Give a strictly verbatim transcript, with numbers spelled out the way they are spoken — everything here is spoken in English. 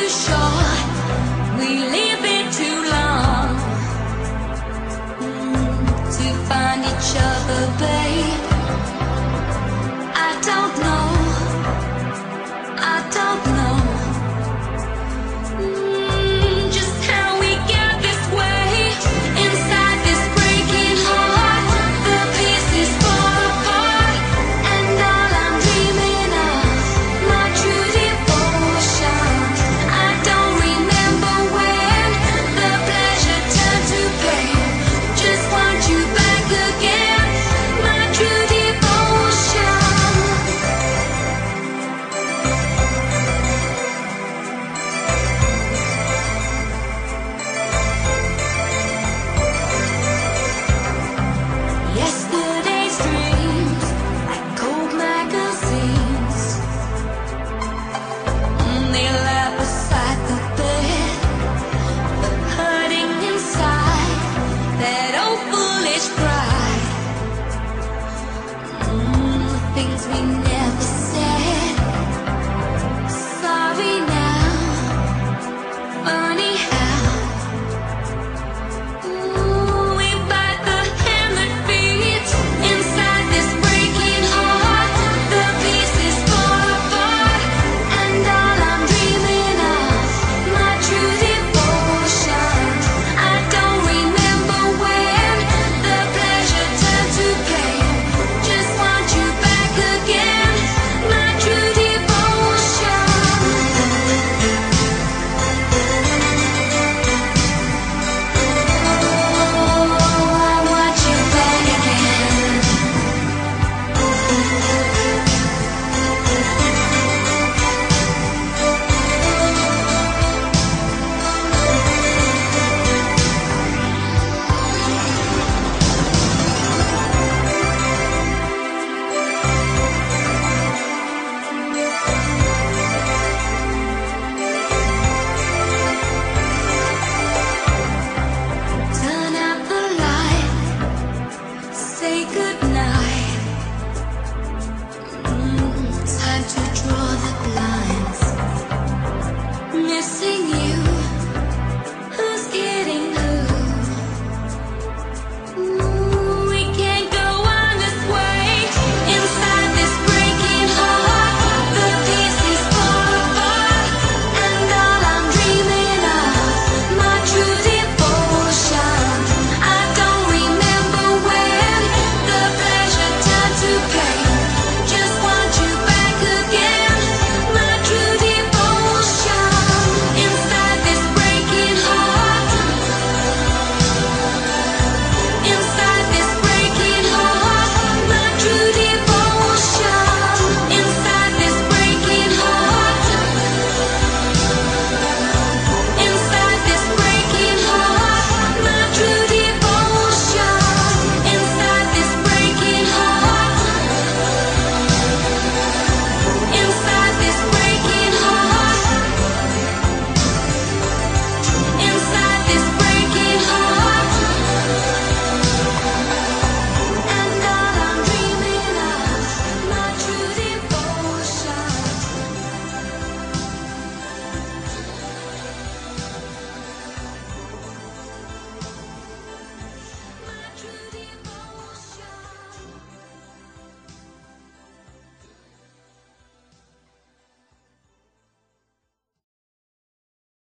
too short, we live it too long mm, to find each other, babe. I don't know, I don't know mm, just how we get this way. Inside this breaking heart, the pieces fall apart, and all I'm dreaming of, my true devotion. I don't remember when the pleasure turned to pain. Just want you back again, my true devotion. Yesterday's dreams, like cold magazines, mm, they lie beside the bed, the hurting inside, that old foolish pride, mm, the things we never said. Sorry now, funny how ooh, we bite the hand that feeds. Inside this breaking heart, the pieces fall apart, and all I'm dreaming of, my true devotion. I don't remember when the pleasure turned to pain. Just want you back again, my true devotion. Oh, I want you back again. Turn out the light, say goodnight. Mm, time to draw the line.